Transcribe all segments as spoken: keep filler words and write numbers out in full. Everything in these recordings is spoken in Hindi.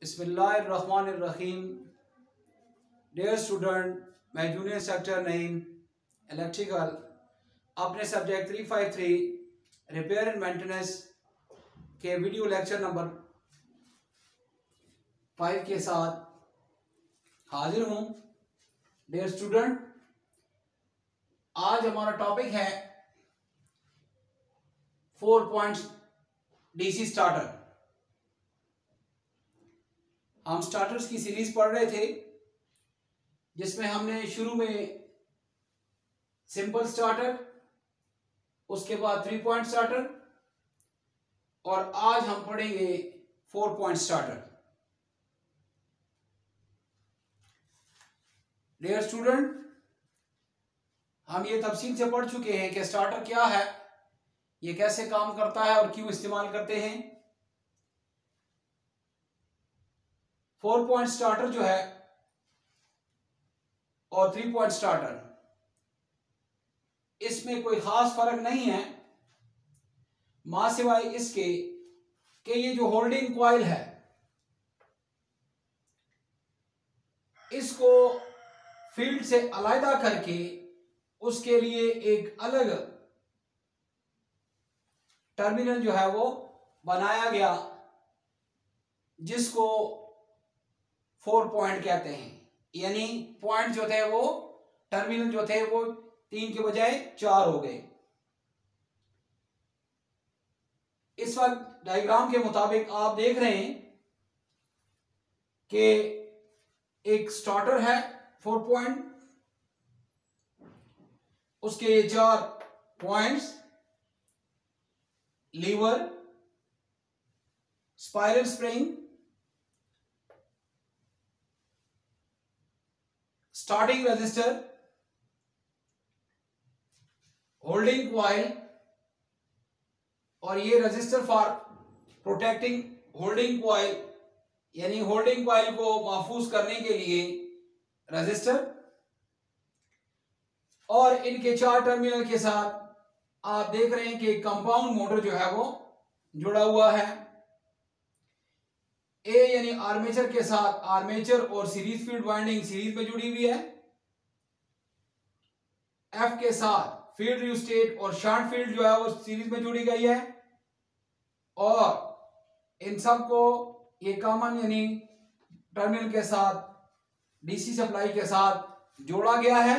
बिस्मिल्लाहिर्रहमानिर्रहीम। डियर स्टूडेंट, मैं जूनियर सेक्टर नईम इलेक्ट्रिकल अपने subject three five three repair and maintenance के वीडियो लेक्चर नंबर फाइव के साथ हाजिर हूँ। डियर स्टूडेंट, आज हमारा टॉपिक है फोर पॉइंट्स डीसी स्टार्टर। हम स्टार्टर्स की सीरीज पढ़ रहे थे जिसमें हमने शुरू में सिंपल स्टार्टर, उसके बाद थ्री पॉइंट स्टार्टर और आज हम पढ़ेंगे four point starter. Dear student, हम ये तफसील से पढ़ चुके हैं कि स्टार्टर क्या है, ये कैसे काम करता है और क्यों इस्तेमाल करते हैं। फोर पॉइंट स्टार्टर जो है और थ्री पॉइंट स्टार्टर, इसमें कोई खास फर्क नहीं है मां सिवाय इसके कि ये जो होल्डिंग कॉइल है इसको फील्ड से अलग करके उसके लिए एक अलग टर्मिनल जो है वो बनाया गया जिसको फोर पॉइंट कहते हैं। यानी पॉइंट जो थे वो टर्मिनल जो थे वो तीन के बजाय चार हो गए। इस वक्त डायग्राम के मुताबिक आप देख रहे हैं कि एक स्टार्टर है फोर पॉइंट, उसके ये चार points lever, spiral spring, starting register, holding coil और ये register for protecting holding coil, यानी होल्डिंग कॉइल को महफूज करने के लिए रजिस्टर। और इनके चार टर्मिनल के साथ आप देख रहे हैं कि कंपाउंड मोटर जो है वो जुड़ा हुआ है। ए यानी आर्मेचर के साथ आर्मेचर और सीरीज फील्ड वाइंडिंग सीरीज में जुड़ी हुई है। एफ के साथ फील्ड रियोस्टेट और शंट फील्ड जो है वो सीरीज में जुड़ी गई है और इन सब को ये कॉमन यानी टर्मिनल के साथ डीसी सप्लाई के साथ जोड़ा गया है।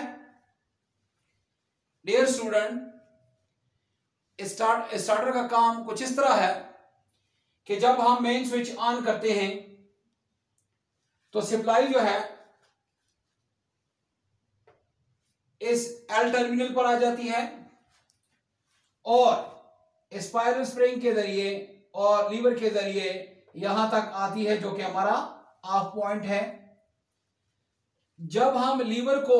डियर स्टूडेंट, स्टार्ट स्टार्टर का काम कुछ इस तरह है कि जब हम मेन स्विच ऑन करते हैं तो सप्लाई जो है इस एल टर्मिनल पर आ जाती है और स्पाइरल स्प्रिंग के जरिए और लीवर के जरिए यहां तक आती है जो कि हमारा ऑफ पॉइंट है। जब हम लीवर को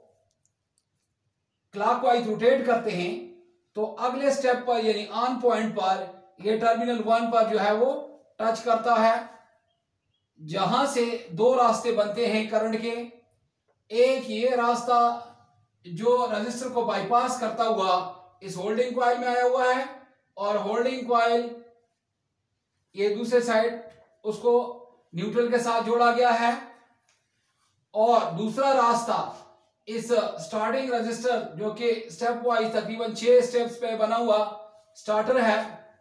क्लॉकवाइज रोटेट करते हैं तो अगले स्टेप पर यानी ऑन पॉइंट पर ये टर्मिनल वन पर जो है वो टच करता है, जहां से दो रास्ते बनते हैं करंट के। एक ये रास्ता जो रजिस्टर को बाईपास करता हुआ इस होल्डिंग कॉइल में आया हुआ है और होल्डिंग कॉइल ये दूसरे साइड उसको न्यूट्रल के साथ जोड़ा गया है। और दूसरा रास्ता इस स्टार्टिंग रजिस्टर जो कि स्टेप वाइज तकरीबन छह स्टेप्स पे बना हुआ स्टार्टर है,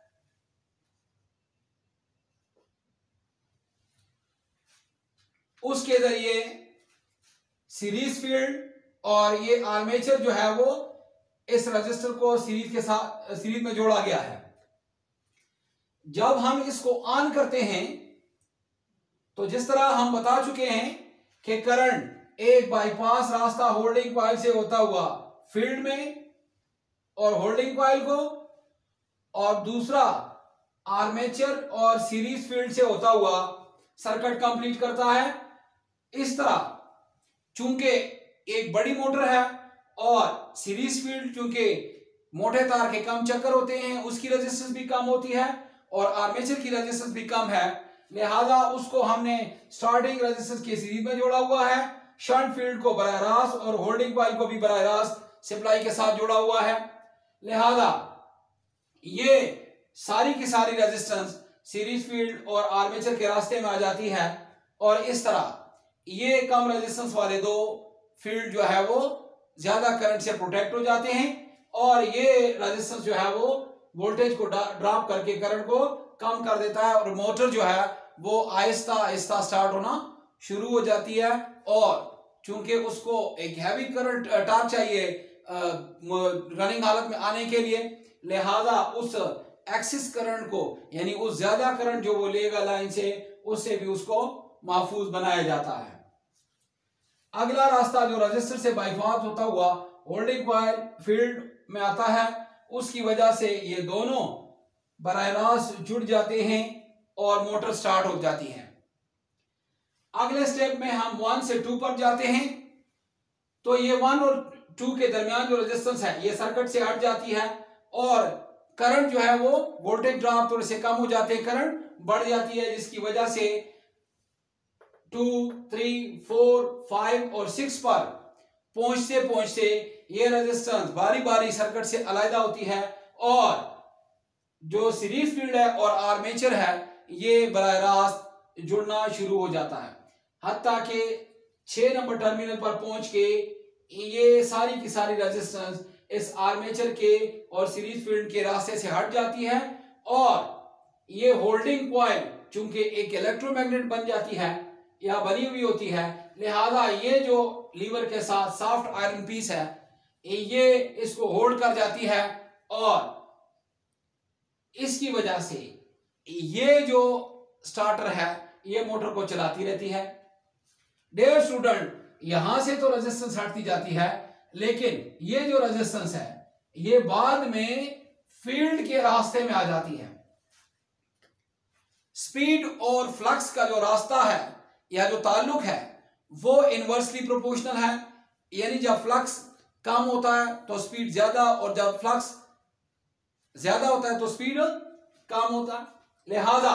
उसके जरिए सीरीज फील्ड और ये आर्मेचर जो है वो इस रजिस्टर को सीरीज के साथ सीरीज में जोड़ा गया है। जब हम इसको ऑन करते हैं तो जिस तरह हम बता चुके हैं कि करंट एक बाईपास रास्ता होल्डिंग कॉइल से होता हुआ फील्ड में और होल्डिंग कॉइल को, और दूसरा आर्मेचर और सीरीज फील्ड से होता हुआ सर्किट कंप्लीट करता है। इस तरह चूंकि एक बड़ी मोटर है और सीरीज फील्ड चूंकि मोटे तार के कम चक्कर होते हैं उसकी रेजिस्टेंस भी कम होती है और आर्मेचर की रेजिस्टेंस भी कम है, लिहाजा उसको हमने स्टार्टिंग रेजिस्टेंस के सीरीज में जोड़ा हुआ है। शंट फील्ड को बराह रास्त और होल्डिंग कॉइल को भी बराह रास्त सप्लाई के साथ जुड़ा हुआ है, लिहाजा ये सारी की सारी रेजिस्टेंस सीरीज फील्ड और आर्मेचर के रास्ते में आ जाती है और इस तरह ये कम रेजिस्टेंस वाले दो फील्ड जो है वो ज्यादा करंट से प्रोटेक्ट हो जाते हैं और ये रेजिस्टेंस जो है वो वोल्टेज को ड्रॉप करके करंट को कम कर देता है और मोटर जो है वो आहिस्ता आहिस्ता स्टार्ट होना शुरू हो जाती है। और चूंकि उसको एक हैवी करंट टॉर्क चाहिए रनिंग हालत में आने के लिए, लिहाजा उस एक्सिस करंट को यानी उस ज्यादा करंट जो वो लेगा लाइन से उससे भी उसको महफूज बनाया जाता है। अगला रास्ता जो रजिस्टर से बाईपास होता हुआ होल्डिंग कॉइल फील्ड में आता है, उसकी वजह से ये दोनों बराह रास्त जुड़ जाते हैं और मोटर स्टार्ट हो जाती है। अगले स्टेप में हम वन से टू पर जाते हैं तो ये वन और टू के दरमियान जो रेजिस्टेंस है ये सर्किट से हट जाती है और करंट जो है वो वोल्टेज ड्रॉप थोड़े से कम हो जाते हैं, करंट बढ़ जाती है, जिसकी वजह से टू थ्री फोर फाइव और सिक्स पर पहुंचते पहुंचते ये रेजिस्टेंस बारी बारी सर्किट से अलग होती है और जो सीरीज फील्ड है और आर्मेचर है ये बराह रास्त जुड़ना शुरू हो जाता है, हत्ता कि छह नंबर टर्मिनल पर पहुंच के ये सारी की सारी रेजिस्टेंस इस आर्मेचर के और सीरीज फील्ड के रास्ते से हट जाती है और ये होल्डिंग कॉइल चूंकि एक इलेक्ट्रोमैग्नेट बन जाती है या बनी हुई होती है, लिहाजा ये जो लीवर के साथ सॉफ्ट आयरन पीस है ये इसको होल्ड कर जाती है और इसकी वजह से ये जो स्टार्टर है ये मोटर को चलाती रहती है। डियर स्टूडेंट, यहां से तो रेजिस्टेंस हटती जाती है लेकिन ये जो रेजिस्टेंस है ये बाद में फील्ड के रास्ते में आ जाती है। स्पीड और फ्लक्स का जो रास्ता है या जो ताल्लुक है वो इनवर्सली प्रोपोर्शनल है, यानी जब फ्लक्स कम होता है तो स्पीड ज्यादा और जब फ्लक्स ज्यादा होता है तो स्पीड कम होता है। लिहाजा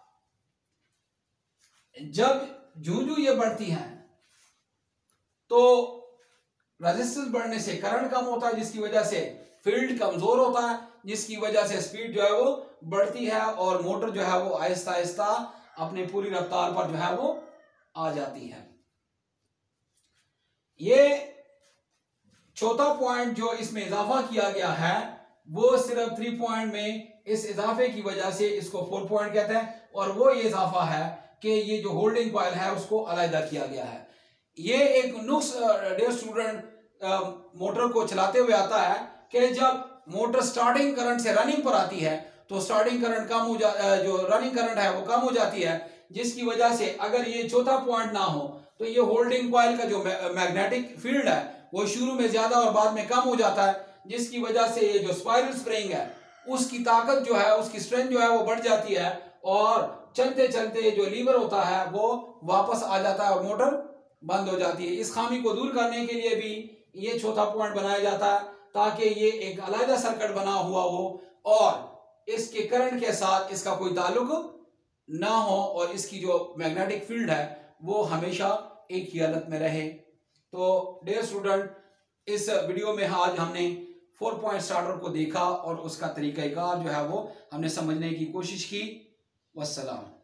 जब जूं जूं ये बढ़ती हैं तो रेजिस्टेंस बढ़ने से करंट कम होता है, जिसकी वजह से फील्ड कमजोर होता है, जिसकी वजह से स्पीड जो है वो बढ़ती है और मोटर जो है वो आहिस्ता आहिस्ता अपनी पूरी रफ्तार पर जो है वो आ जाती है। ये चौथा पॉइंट जो इसमें इजाफा किया गया है वो सिर्फ थ्री पॉइंट में इस इजाफे की वजह से इसको फोर पॉइंट कहते हैं और वो ये इजाफा है कि ये जो होल्डिंग कॉइल है उसको अलग किया गया है। ये एक नुक्स डियर स्टूडेंट मोटर को चलाते हुए आता है कि जब मोटर स्टार्टिंग करंट से रनिंग पर आती है तो स्टार्टिंग करंट कम हो जा जो रनिंग करंट है वो कम हो जाती है, जिसकी वजह से अगर ये चौथा पॉइंट ना हो तो ये होल्डिंग कॉइल का जो मैग्नेटिक फील्ड है वो शुरू में ज्यादा और बाद में कम हो जाता है, जिसकी वजह से ये जो स्पाइरल स्प्रिंग है उसकी ताकत जो है उसकी स्ट्रेंथ जो है वो बढ़ जाती है और चलते चलते जो लीवर होता है वो वापस आ जाता है और मोटर बंद हो जाती है। इस खामी को दूर करने के लिए भी ये चौथा पॉइंट बनाया जाता है ताकि ये एक अलग सर्किट बना हुआ हो और इसके करंट के साथ इसका कोई ताल्लुक ना हो और इसकी जो मैग्नेटिक फील्ड है वो हमेशा एक ही हालत में रहे। तो डियर स्टूडेंट, इस वीडियो में आज हमने फोर पॉइंट स्टार्टर को देखा और उसका तरीकाकार जो है वो हमने समझने की कोशिश की। वस्सलाम।